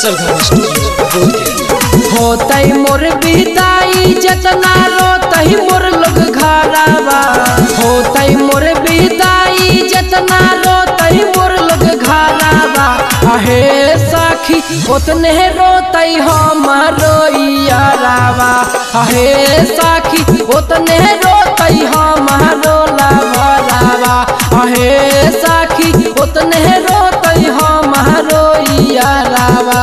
सरगम studio होतै मोर बिदाई जतना रोतै मोर लोग घरावा। होतै मोर बिदाई जतना रोतै मोर लोग घरावा। अहे सखी उतने रोतै हमारो यारावा। अहे सखी उतने रोतै हमारो लवरावा। अहे सखी उतने रोतै हमारो यारावा।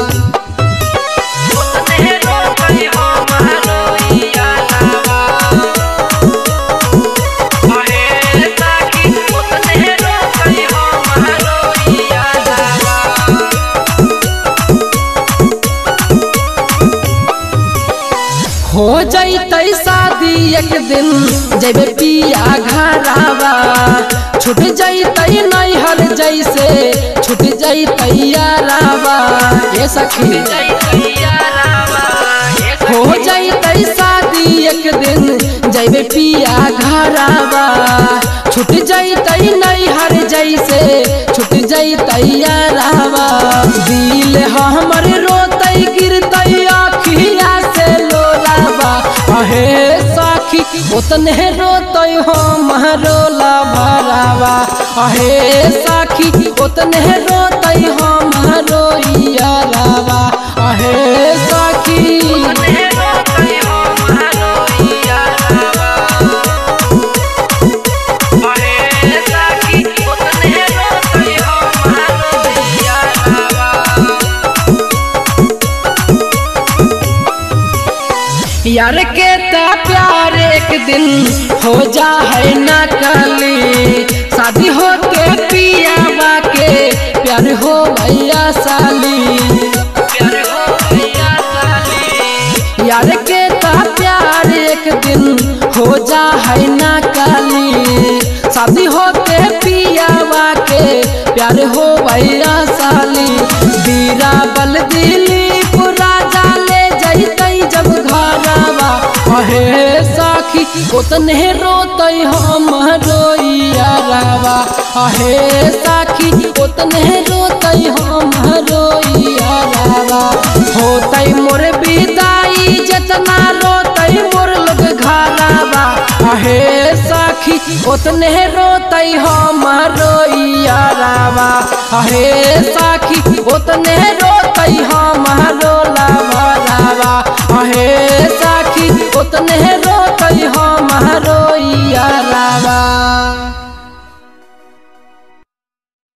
हो जैतै शादी एक दिन जब पिया घरावा। छूट जैतै नैहर जैसे छूट जैतै यारावा। ये सखी हो जैतै शादी एक दिन जब पिया घरावा। छूट जैतै नैहर जैसे छूट जैतै यारावा। दिल हमर रोतै गिरतै आँखिया से लोरावा। अहे सखी उतने रोतै हमारो लवरावा। अहे सखी उतने रोतै हमारो यारावा। अहे सखी यार के ता प्यार एक दिन हो जा है ना कली। शादी हो के पियावा के प्यार हो भैया साली। यार के ता प्यार एक दिन हो जा है ना कली। शादी हो के पियावा के प्यार हो भैया साली। बीरा बल दिली राजा ले जैतै जब घरावा। अहे सखी उतने रोतै हमारो यारावा। अहे सखी उतने रोतै हमारो यारावा। होतै मोर बिदाई जतना रोतै मोर लोग घरावा। अहे सखी उतने रोतै हमारो यारावा। अहे सखी उतने रोतै हमारो लवरावा।